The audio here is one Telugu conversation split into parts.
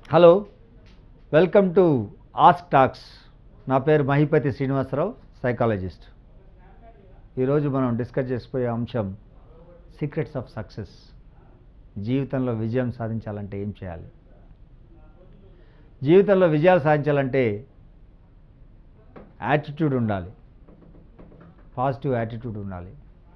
Hello, welcome to ask talks. నా పేరు మహిపతి శ్రీనివాసరావు, సైకాలజిస్ట్. ఈరోజు మనం డిస్కస్ చేసిపోయే అంశం సీక్రెట్స్ ఆఫ్ సక్సెస్. జీవితంలో విజయం సాధించాలంటే ఏం చేయాలి? జీవితంలో విజయాలు సాధించాలంటే యాటిట్యూడ్ ఉండాలి, పాజిటివ్ యాటిట్యూడ్ ఉండాలి.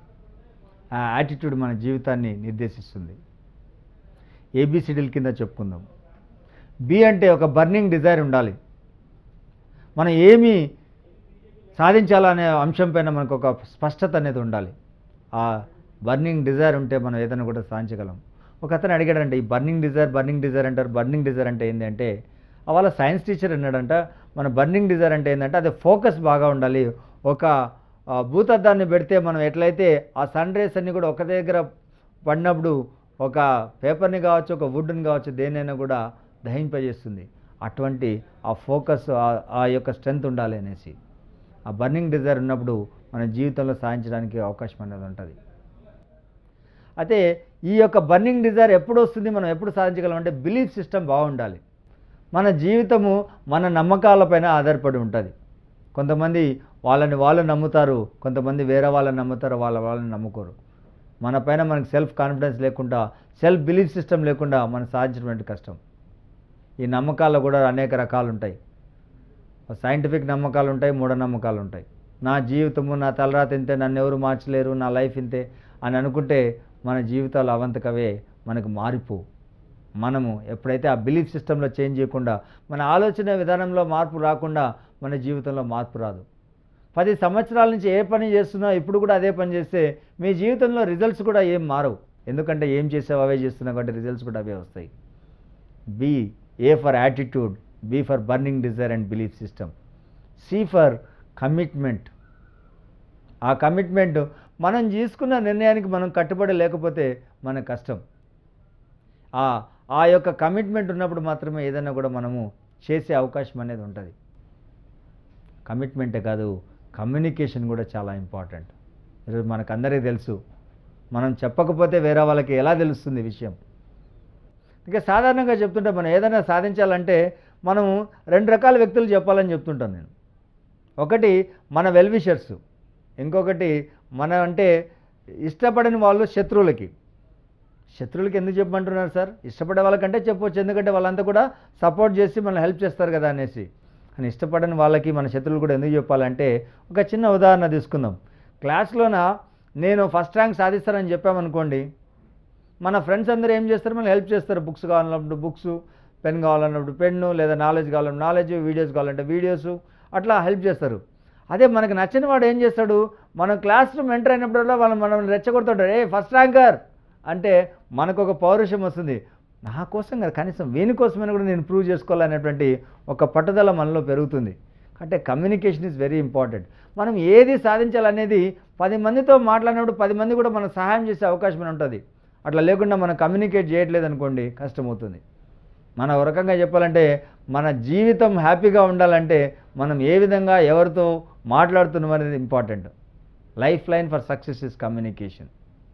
ఆ యాటిట్యూడ్ మన జీవితాన్ని నిర్దేశిస్తుంది. ఏబిసిడీల కింద చెప్పుకుందాం. బి అంటే ఒక బర్నింగ్ డిజైర్ ఉండాలి. మనం ఏమి సాధించాలనే అంశం పైన మనకు ఒక స్పష్టత అనేది ఉండాలి. ఆ బర్నింగ్ డిజైర్ ఉంటే మనం ఏదైనా కూడా సాధించగలం. ఒక అతను అడిగాడంటే, ఈ బర్నింగ్ డిజైర్ అంటారు, బర్నింగ్ డిజైర్ అంటే ఏంటి అంటే, వాళ్ళ సైన్స్ టీచర్ అన్నాడంట, మన బర్నింగ్ డిజైర్ అంటే ఏంటంటే అది ఫోకస్ బాగా ఉండాలి. ఒక భూతద్దాన్ని పెడితే మనం ఎట్లయితే ఆ సన్ రేస్ అన్నీ కూడా ఒక దగ్గర పడినప్పుడు ఒక పేపర్ని కావచ్చు, ఒక వుడ్ని కావచ్చు, దేనైనా కూడా దహింపజేస్తుంది. అటువంటి ఆ ఫోకస్, ఆ యొక్క స్ట్రెంగ్త్ ఉండాలి అనేసి. ఆ బర్నింగ్ డిజైర్ ఉన్నప్పుడు మన జీవితంలో సాధించడానికి అవకాశం అనేది ఉంటుంది. అయితే ఈ యొక్క బర్నింగ్ డిజైర్ ఎప్పుడు వస్తుంది, మనం ఎప్పుడు సాధించగలం అంటే బిలీఫ్ సిస్టమ్ బాగుండాలి. మన జీవితము మన నమ్మకాలపైన ఆధారపడి ఉంటుంది. కొంతమంది వాళ్ళని వాళ్ళు నమ్ముతారు, కొంతమంది వేరే వాళ్ళని నమ్ముతారు, వాళ్ళని నమ్ముకోరు. మన పైన మనకు సెల్ఫ్ కాన్ఫిడెన్స్ లేకుండా, సెల్ఫ్ బిలీఫ్ సిస్టమ్ లేకుండా మనం సాధించడం కష్టం. ఈ నమ్మకాల్లో కూడా అనేక రకాలు ఉంటాయి. సైంటిఫిక్ నమ్మకాలు ఉంటాయి, మూఢనమ్మకాలు ఉంటాయి. నా జీవితము, నా తలరాత ఇంతే, నన్ను ఎవరు మార్చలేరు, నా లైఫ్ ఇంతే అని అనుకుంటే మన జీవితాలు అవంతకవే మనకు మారిపోవు. మనము ఎప్పుడైతే ఆ బిలీఫ్ సిస్టంలో చేంజ్ చేయకుండా, మన ఆలోచన విధానంలో మార్పు రాకుండా మన జీవితంలో మార్పు రాదు. 10 సంవత్సరాల నుంచి ఏ పని చేస్తున్నా ఇప్పుడు కూడా అదే పని చేస్తే మీ జీవితంలో రిజల్ట్స్ కూడా ఏం మారవు. ఎందుకంటే ఏం చేసావు అవే చేస్తున్నావు కాబట్టి రిజల్ట్స్ కూడా అవే వస్తాయి. A for attitude, B for burning desire and belief system, C for commitment. ఆ కమిట్మెంట్ మనం తీసుకున్న నిర్ణయానికి మనం కట్టుబడి లేకపోతే మనకు కష్టం. ఆ యొక్క కమిట్మెంట్ ఉన్నప్పుడు మాత్రమే ఏదైనా కూడా మనము చేసే అవకాశం అనేది ఉంటుంది. కమిట్మెంటే కాదు, కమ్యూనికేషన్ కూడా చాలా ఇంపార్టెంట్. ఈరోజు మనకు అందరికీ తెలుసు, మనం చెప్పకపోతే వేరే వాళ్ళకి ఎలా తెలుస్తుంది విషయం. ఇంకా సాధారణంగా చెప్తుంటే మనం ఏదైనా సాధించాలంటే మనం 2 రకాల వ్యక్తులు చెప్పాలని చెప్తుంటాను నేను. ఒకటి మన వెల్ విషర్స్, ఇంకొకటి మన అంటే ఇష్టపడని వాళ్ళు శత్రువులకి. శత్రువులకి ఎందుకు చెప్పమంటున్నారు సార్? ఇష్టపడే వాళ్ళకంటే చెప్పవచ్చు, ఎందుకంటే వాళ్ళంతా కూడా సపోర్ట్ చేసి మనల్ని హెల్ప్ చేస్తారు కదా అనేసి. కానీ ఇష్టపడని వాళ్ళకి మన శత్రువులు కూడా ఎందుకు చెప్పాలంటే, ఒక చిన్న ఉదాహరణ తీసుకుందాం. క్లాస్లోన నేను ఫస్ట్ ర్యాంక్ సాధిస్తానని చెప్పామనుకోండి, మన ఫ్రెండ్స్ అందరూ ఏం చేస్తారు, మనల్ని హెల్ప్ చేస్తారు. బుక్స్ కావాలన్నప్పుడు బుక్స్, పెన్ కావాలన్నప్పుడు పెన్ను, లేదా నాలెడ్జ్ కావాలన్నప్పుడు నాలెడ్జ్, వీడియోస్ కావాలంటే వీడియోస్, అట్లా హెల్ప్ చేస్తారు. అదే మనకు నచ్చిన వాడు ఏం చేస్తాడు, మనం క్లాస్ రూమ్ ఎంటర్ అయినప్పుడల్లా మనం రెచ్చగొడుతుంటాడు, ఫస్ట్ ర్యాంకర్ అంటే మనకు ఒక పౌరుషం వస్తుంది. నా కోసం కదా, కనీసం వీని కోసమైనా కూడా నేను ప్రూవ్ చేసుకోవాలనేటువంటి ఒక పట్టుదల మనలో పెరుగుతుంది. అంటే కమ్యూనికేషన్ ఈజ్ వెరీ ఇంపార్టెంట్. మనం ఏది సాధించాలనేది 10 మందితో మాట్లాడినప్పుడు 10 మంది కూడా మనకు సహాయం చేసే అవకాశం ఉంటుంది. అట్లా లేకుండా మనం కమ్యూనికేట్ చేయట్లేదు అనుకోండి, కష్టమవుతుంది. మన ఒక రకంగా చెప్పాలంటే మన జీవితం హ్యాపీగా ఉండాలంటే మనం ఏ విధంగా ఎవరితో మాట్లాడుతున్నాం అనేది important. Life line for success is communication.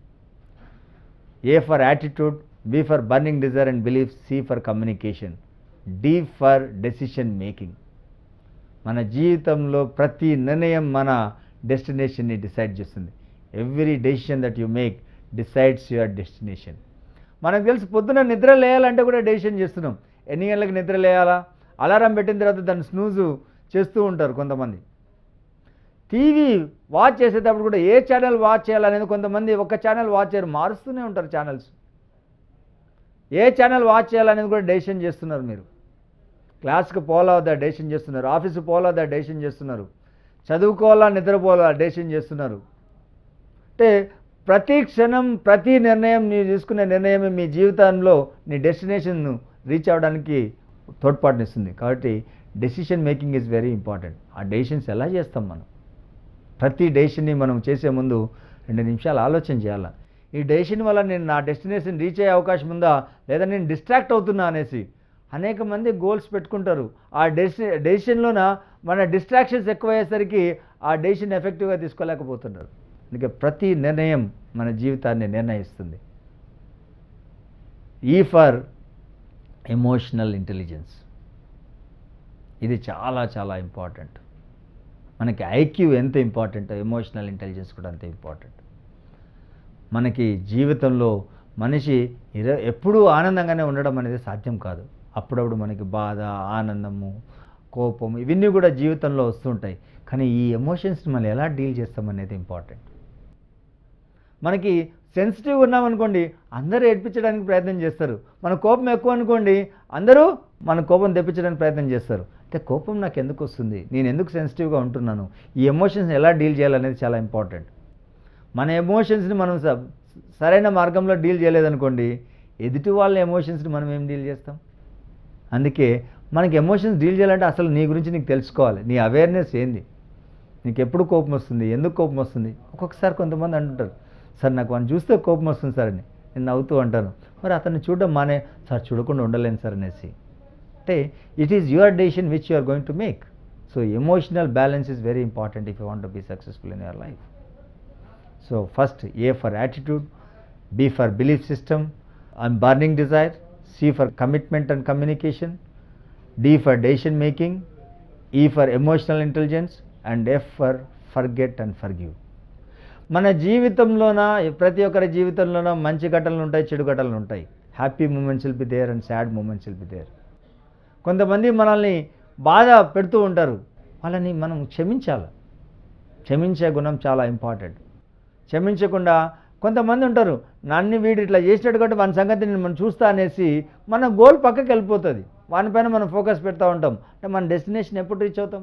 A for attitude, B for burning desire and belief, C for communication, D for decision making. మన జీవితంలో ప్రతి నిర్ణయం మన డెస్టినేషన్ని డిసైడ్ చేస్తుంది. Every decision that you make decides your destination. మనకు తెలుసు, పొద్దున నిద్ర లేయాలంటే కూడా డెసిషన్ చేస్తున్నాం. ఎన్ని గంటలకు నిద్ర లేయాలా, అలారం పెట్టిన తర్వాత దాన్ని స్నూజు చేస్తూ ఉంటారు కొంతమంది. టీవీ వాచ్ చేసేటప్పుడు కూడా ఏ ఛానల్ వాచ్ చేయాలనేది కొంతమంది ఒక ఛానల్ వాచ్ చేయరు, మారుస్తూనే ఉంటారు ఛానల్స్. ఏ ఛానల్ వాచ్ చేయాలనేది కూడా డెసిషన్ చేస్తున్నారు. మీరు క్లాస్కి పోవాలా డెసిషన్ చేస్తున్నారు, ఆఫీస్కి పోవాలా డెసిషన్ చేస్తున్నారు, చదువుకోవాలా నిద్రపోవాలా డెసిషన్ చేస్తున్నారు. అంటే ప్రతి క్షణం, ప్రతి నిర్ణయం, మీరు తీసుకునే నిర్ణయమే మీ జీవితంలో నీ డెస్టినేషన్ను రీచ్ అవ్వడానికి తోడ్పాటునిస్తుంది. కాబట్టి decision making is very important. ఆ డెసిషన్స్ ఎలా చేస్తాం మనం? ప్రతి డెసిషన్ని మనం చేసే ముందు 2 నిమిషాలు ఆలోచన చేయాలి. ఈ డెసిషన్ వల్ల నేను నా డెస్టినేషన్ రీచ్ అయ్యే అవకాశం ఉందా, లేదా నేను డిస్ట్రాక్ట్ అవుతున్నా అనేసి. అనేక మంది గోల్స్ పెట్టుకుంటారు, ఆ డెసిషన్లోన మన డిస్ట్రాక్షన్స్ ఎక్కువయ్యేసరికి ఆ డెసిషన్ ఎఫెక్టివ్గా తీసుకోలేకపోతున్నారు. అందుకే ప్రతి నిర్ణయం మన జీవితాన్ని నిర్ణయిస్తుంది. ఈ ఫర్ ఎమోషనల్ ఇంటెలిజెన్స్. ఇది చాలా చాలా ఇంపార్టెంట్. మనకి ఐక్యూ ఎంత ఇంపార్టెంటో ఎమోషనల్ ఇంటెలిజెన్స్ కూడా అంతే ఇంపార్టెంట్. మనకి జీవితంలో మనిషి ఎప్పుడూ ఆనందంగానే ఉండడం అనేది సాధ్యం కాదు. అప్పుడప్పుడు మనకి బాధ, ఆనందము, కోపం ఇవన్నీ కూడా జీవితంలో వస్తుంటాయి. కానీ ఈ ఎమోషన్స్ని మనం ఎలా డీల్ చేస్తామనేది ఇంపార్టెంట్. మనకి సెన్సిటివ్గా ఉన్నామనుకోండి, అందరూ ఏడ్పించడానికి ప్రయత్నం చేస్తారు. మన కోపం ఎక్కువ అనుకోండి, అందరూ మన కోపం తెప్పించడానికి ప్రయత్నం చేస్తారు. అంటే కోపం నాకు ఎందుకు వస్తుంది, నేను ఎందుకు సెన్సిటివ్గా ఉంటున్నాను, ఈ ఎమోషన్స్ని ఎలా డీల్ చేయాలనేది చాలా ఇంపార్టెంట్. మన ఎమోషన్స్ని మనం సరైన మార్గంలో డీల్ చేయలేదనుకోండి, ఎదుటి వాళ్ళ ఎమోషన్స్ని మనం ఏం డీల్ చేస్తాం. అందుకే మనకి ఎమోషన్స్ డీల్ చేయాలంటే అసలు నీ గురించి నీకు తెలుసుకోవాలి. నీ అవేర్నెస్ ఏంది, నీకు ఎప్పుడు కోపం వస్తుంది, ఎందుకు కోపం వస్తుంది. ఒక్కొక్కసారి కొంతమంది అంటుంటారు, సార్ నాకు వాడిని చూస్తే కోపం వస్తుంది సార్ అని. నేను నవ్వుతూ అంటాను, మరి అతన్ని చూడడం మానే. సార్ చూడకుండా ఉండలేను సార్ అనేసి. అంటే it is your decision which you are going to make. So emotional balance is very important if you want to be successful in your life. So first A for attitude, B for belief system and burning desire, C for commitment and communication, D for decision making, E for emotional intelligence and F for forget and forgive. మన జీవితంలోన ప్రతి ఒక్కరి జీవితంలోన మంచి ఘటనలు ఉంటాయి, చెడు ఘటనలు ఉంటాయి. Happy moments will be there and sad moments will be there. కొంతమంది మనల్ని బాధ పెడుతూ ఉంటారు, వాళ్ళని మనం క్షమించాలి. క్షమించే గుణం చాలా ఇంపార్టెంట్. క్షమించకుండా కొంతమంది ఉంటారు, నన్ను వీడు ఇట్లా చేసినట్టు కాబట్టి మన సంగతి నేను మనం చూస్తా అనేసి మన గోల్ పక్కకి వెళ్ళిపోతుంది. వానిపైన మనం ఫోకస్ పెడతా ఉంటాం. అంటే మన డెస్టినేషన్ ఎప్పుడు రీచ్ అవుతాం.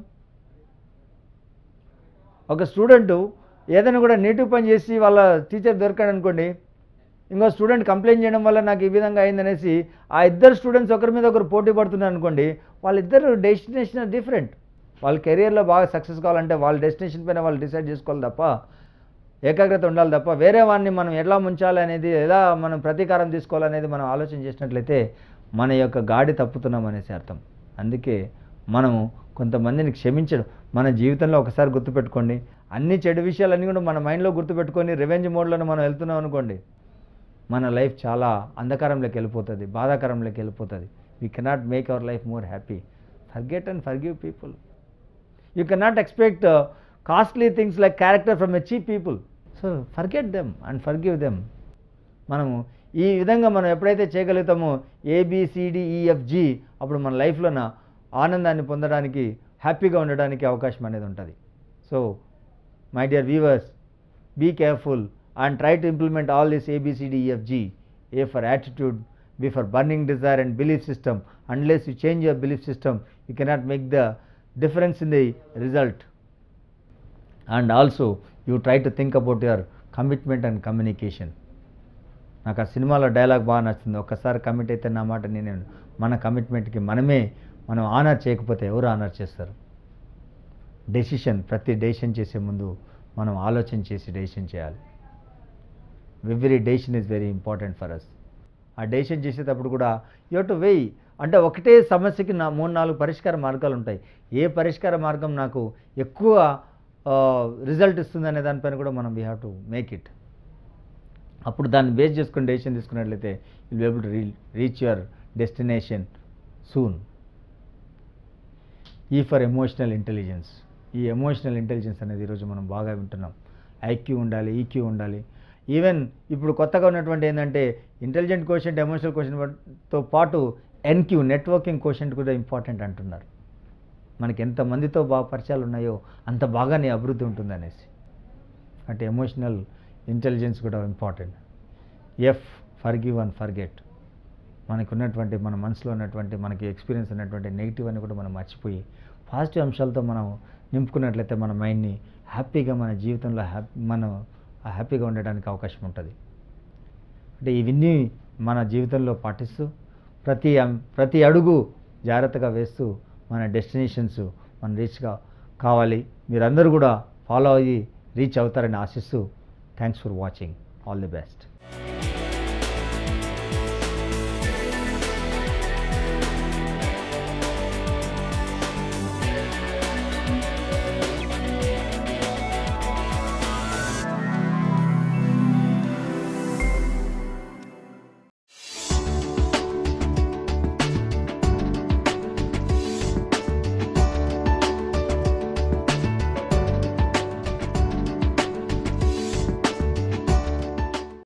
ఒక స్టూడెంటు ఏదైనా కూడా నెగిటివ్ పని చేసి వాళ్ళ టీచర్ దొరికాడు అనుకోండి, ఇంకో స్టూడెంట్ కంప్లైంట్ చేయడం వల్ల నాకు ఈ విధంగా అయిందనేసి ఆ ఇద్దరు స్టూడెంట్స్ ఒకరి మీద ఒకరు పోటీ పడుతున్నారు అనుకోండి, వాళ్ళిద్దరు డెస్టినేషన్ డిఫరెంట్. వాళ్ళ కెరియర్లో బాగా సక్సెస్ కావాలంటే వాళ్ళ డెస్టినేషన్ పైన వాళ్ళు డిసైడ్ చేసుకోవాలి తప్ప, ఏకాగ్రత ఉండాలి తప్ప, వేరే వాడిని మనం ఎలా ముంచాలి అనేది, ఎలా మనం ప్రతీకారం తీసుకోవాలనేది మనం ఆలోచన చేసినట్లయితే మన యొక్క గాడి తప్పుతున్నాం అనేసి అర్థం. అందుకే మనము కొంతమందిని క్షమించడం మన జీవితంలో ఒకసారి గుర్తుపెట్టుకోండి. అన్ని చెడు విషయాలన్నీ కూడా మన మైండ్లో గుర్తుపెట్టుకొని రివెంజ్ మోడ్లో మనం వెళ్తున్నాం అనుకోండి, మన లైఫ్ చాలా అంధకారంలోకి వెళ్ళిపోతుంది, బాధాకరంలోకి వెళ్ళిపోతుంది. We cannot make our life more happy. Forget and forgive people. You cannot expect costly things like character from a cheap people. So forget them and forgive them. మనము ఈ విధంగా మనం ఎప్పుడైతే చేయగలుగుతామో ABCDEFG, అప్పుడు మన లైఫ్లోన ఆనందాన్ని పొందడానికి, హ్యాపీగా ఉండడానికి అవకాశం అనేది ఉంటుంది. So my dear viewers, be careful and try to implement all this ABCDEFG. A for attitude, B for burning desire and belief system. Unless you change your belief system, you cannot make the difference in the result. And also you try to think about your commitment and communication. నాకు ఆ సినిమాలో డైలాగ్ బాగా నచ్చింది, ఒక్కసారి కమిట్ అయితే నా మాట నేను, మన కమిట్మెంట్కి మనం ఆనర్ చేయకపోతే ఎవరు ఆనర్ చేస్తారు. ప్రతి డెసిషన్ చేసే ముందు మనం ఆలోచన చేసి డెసిషన్ చేయాలి. Every decision is very important for us. ఆ డెసిషన్ చేసేటప్పుడు కూడా యూ టు వెయ్, అంటే ఒకటే సమస్యకి 3-4 పరిష్కార మార్గాలు ఉంటాయి. ఏ పరిష్కార మార్గం నాకు ఎక్కువ రిజల్ట్ ఇస్తుంది అనే దానిపైన కూడా మనం we have to make it. అప్పుడు దాన్ని బేస్ చేసుకుని డెసిషన్ తీసుకున్నట్లయితే will be able to reach your destination soon. E for emotional intelligence. ఈ ఎమోషనల్ ఇంటెలిజెన్స్ అనేది ఈరోజు మనం బాగా వింటున్నాం. ఐక్యూ ఉండాలి, ఈక్యూ ఉండాలి. ఈవెన్ ఇప్పుడు కొత్తగా ఉన్నటువంటి ఏంటంటే ఇంటెలిజెంట్ కోషెంట్, ఎమోషనల్ కోషెంట్తో పాటు NQ నెట్వర్కింగ్ కోషెంట్ కూడా ఇంపార్టెంట్ అంటున్నారు. మనకి ఎంతమందితో బాగా పరిచయాలు ఉన్నాయో అంత బాగా నీ అభివృద్ధి ఉంటుంది అనేసి. అంటే ఎమోషనల్ ఇంటెలిజెన్స్ కూడా important. F forgive and forget. మనకు ఉన్నటువంటి, మన మనసులో ఉన్నటువంటి, మనకి ఎక్స్పీరియన్స్ ఉన్నటువంటి నెగిటివ్ అని కూడా మనం మర్చిపోయి పాజిటివ్ అంశాలతో మనం నింపుకున్నట్లయితే మన మైండ్ని హ్యాపీగా, మన జీవితంలో మనం హ్యాపీగా ఉండడానికి అవకాశం ఉంటుంది. అంటే ఇవన్నీ మన జీవితంలో పాటిస్తూ ప్రతి అడుగు జాగ్రత్తగా వేస్తూ మన డెస్టినేషన్స్ మనం రీచ్గా కావాలి. మీరందరూ కూడా ఫాలో అయ్యి రీచ్ అవుతారని ఆశిస్తూ thanks for watching. All the best.